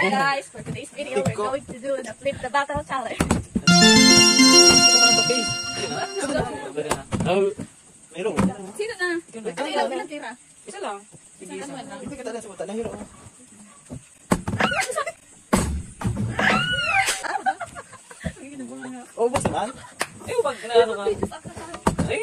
Hi guys, for today's video we're going to do the flip the bottle challenge. Mayroon. Sino na? Ano ilang tira? Isa lang. Sige, isa. Hindi ka tala sa mata. Nahiro. Oh, boss naman? Ay, wag na ano ka. Ay!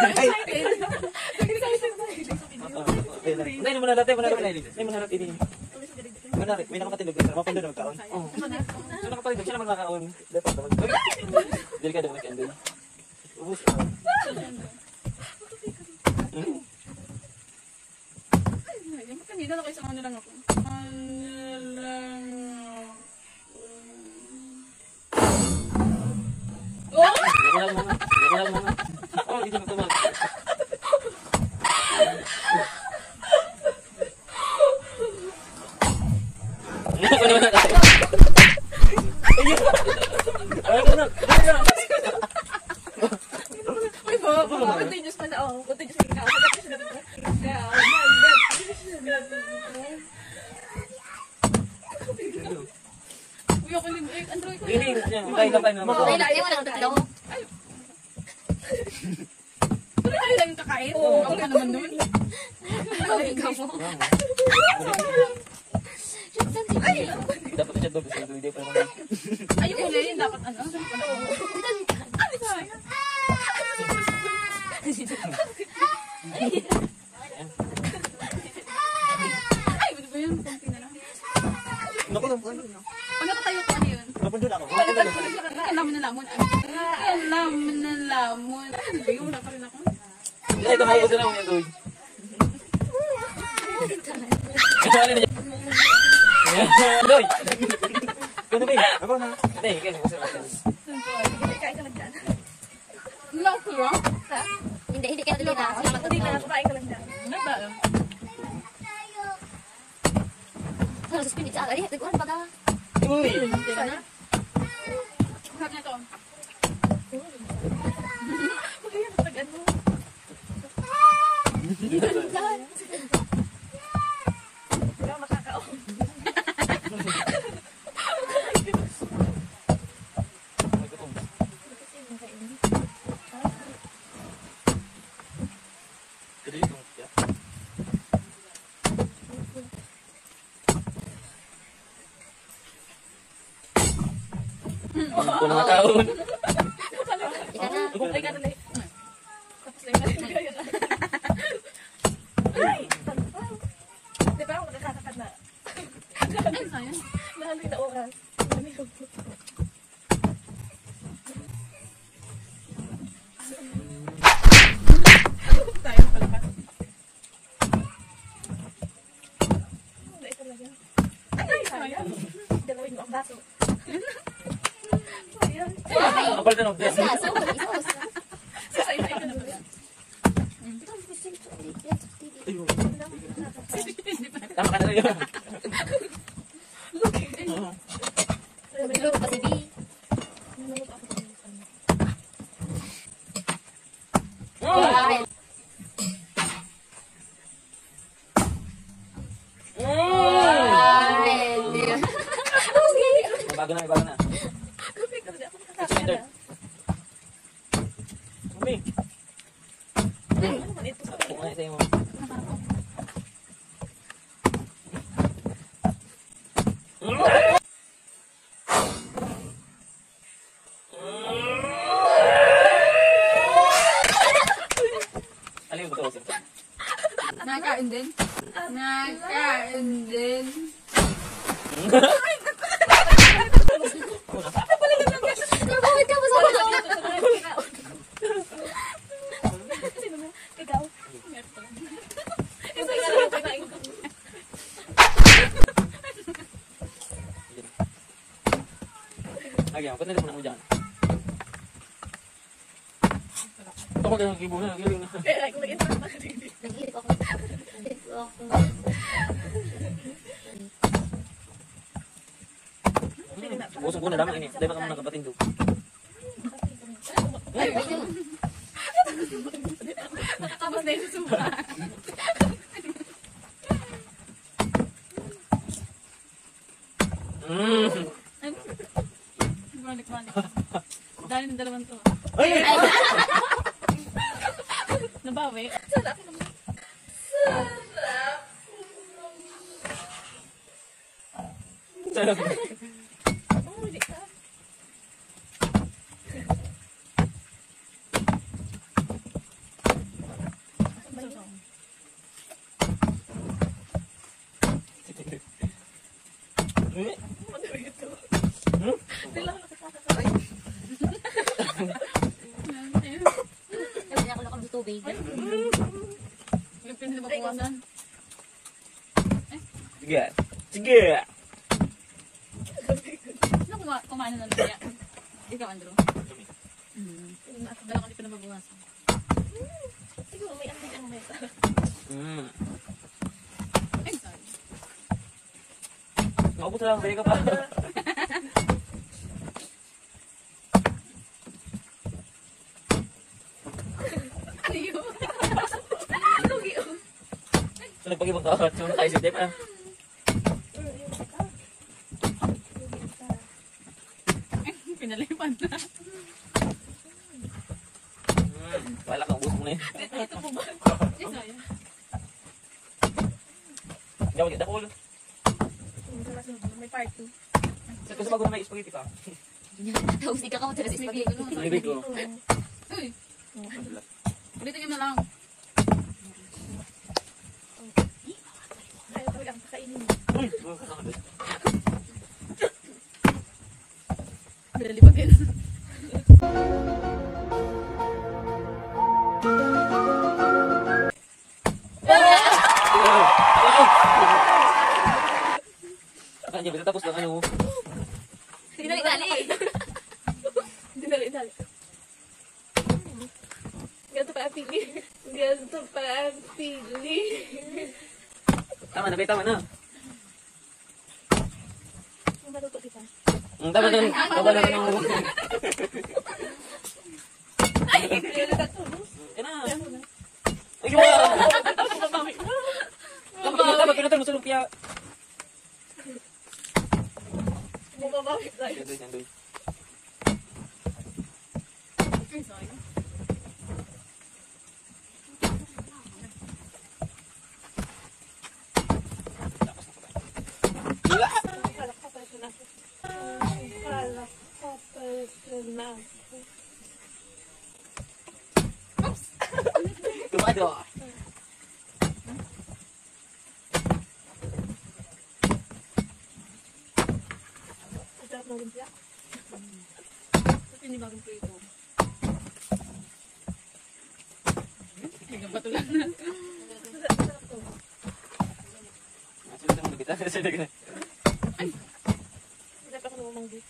Hindi mo nalat. Hindi mo nalat. Manari, may nakapatindog ka. Mapando na magkaon. Oo. Siya nakapatindog. Siya naman nakakaon. Delikado mo kaya. Ubus. Kanina lang kayo sa ano lang ako. Oh, hindi mo tumag. Continuous pa na ako. Continuous pa na ako. Uy, ako yung Android ko. Hindi, tayo na tayo na. Ay, wala kang tatlo. Wala kayo lang kakain? Oo, ako ka naman nun. Ikaw mo. Dapat siya doon. Hindi pa naman. Ayun mo na yun. Dapat ano? Ay, sayang. Ay, ano ba yun? Kunti na lang. Naku lang. Pag nakatayo ko, ano yun? Napando na ako. Alam na lamon. Alam na lamon. Ano ba yun? Wala pa rin ako. Ay, tumawag na lang yan doon. Doy! Ano ba yun? Ako na. Hindi, kasi gusto natin. Kain ka lang dyan. No, kuro? Ha? Hindi kaya dito na. Salamat Hindi na, kumain ka lang dyan. Ano ba? Sa spinach agad. Tiguan pa ka. Uy! Hindi na. Hag na to. Magayon, pag ano. Wala makakaon. Puno na kaon. Ika na. Ay, ka na. Tapos na yun. Ay! Di ba ako nakakatakad na? Ay, sayang. Nahaloy na oras. Sayang pala pa. Ay, talaga. Ay, sayang. Dalawin mo ang baso. Sayang. Kapal na ng best. Isos. Sasay-say ka na ba? Tama ka na yun. Tulog pa si B. Ay. Bago na, bago na. Umi. Kumain sa'yo mo. Alin mo ito? Nakain din. Nakain din. Bakit ka masama? Ikaw. Lagi, ba't nalimunan mo dyan? Ito ko kaya kibo na, giling na. Kaya kung nag-intro pa. Nag-iip ako. Busog ko na damang ini. Dahil baka mo nagkapatindog. Tapos na yung susuba. Ay, balik. Dahil ng dalawang to. Ay! Nabawi. Sarap. Oh, hindi ka. Sila ako nakasakasakay. Kasi ako lang ang tubig. Yung pinilibabawasan. Sige. Sige. Sino kumain na kaya? Ikaw, Andrew. Dala ko di pinababawasan. Siguro may akit ang mesa. Ay, sorry. Maubos na lang. Balik ka pa. Ano yun? Lugi yun. So, nagpag-ibang ka. So, tayo si Dep. Pinalipan na. Wala kang ubos mo na yun. Ito po ba? Ay, sorry. Hindi ako dito. Dakol. May part 2. Kasi bago na may spaghetti pa. Tapos di ka kamot sa spaghetti. Nalibig ko. Uy. Ulitin nyo na lang. Ayaw talaga ang kakainin. Uy! Pinalipagin. Akala niya, tapos lang ano. Dinali-dali. Dali. Ganito pa ang pili. Ganito pa ang pili. Tama na, tama na. Ang matuto kita. Tama na. Tama na. Ay! Hindi na katulog. Yan na. Ay, wow! Tama, kinatulog sa lumpia. Bumabawi tayo. Yan doon. Ay, sorry. Tumado. Pinibagong ko ito. Nagpatulan na. Sulit ang magita. Sulit na. Dapat ako namang beef.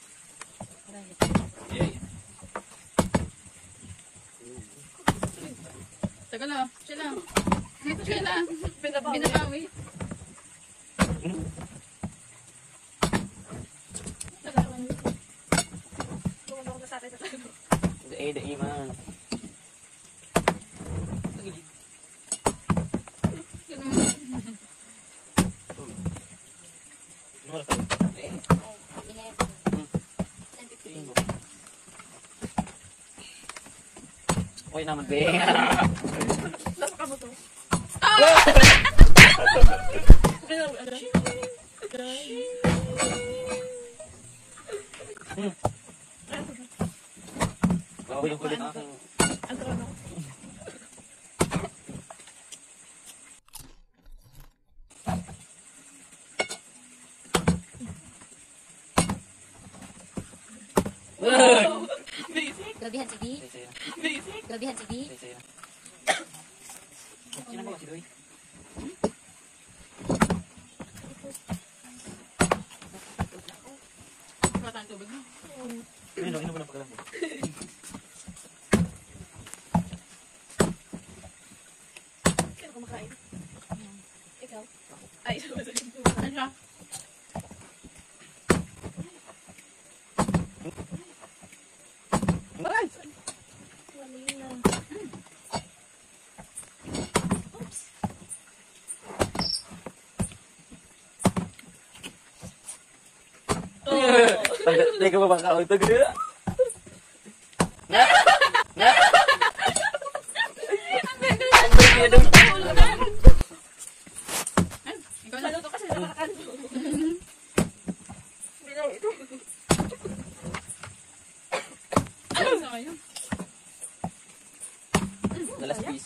Tagal lang. Siya lang. Ito siya lang. Binabawi. Tagal lang. Kung ako nasakay sa tayo. Dai man. Oy naman, be. Nasa ka mo to. Bawa yung kulit ng aking... Ang trono. Grabihan si B. Grabihan si B. Sino ba si Doy? Wala tayong tubig mo. Inom mo ng pagkalam. Sino kumakain? Ikaw? Ay, ano siya? Dahil ka mabakaon ito. Gano'n. Ikaw naluto kasi nakakakan. Ano sa kayo? The last piece.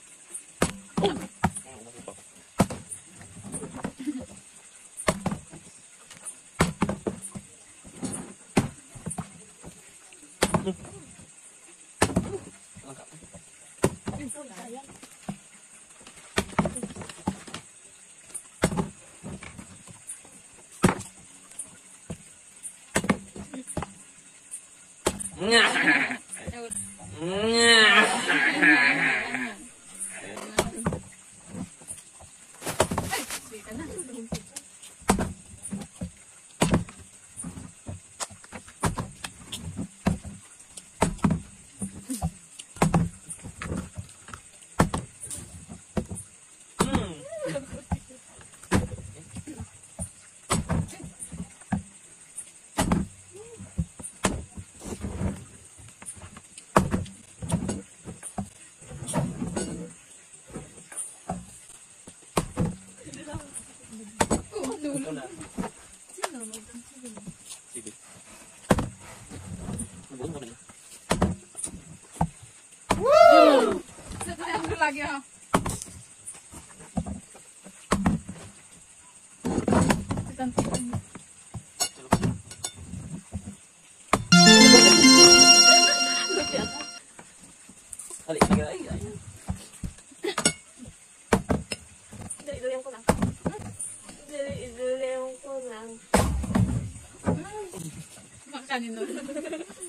Ito na. Sige. Mabuhin mo na yun. Ano lagi ha? Hali, ay, ay, ay. Dali-dalihan ko lang. Dali-dalihan ko lang. Makanin nun.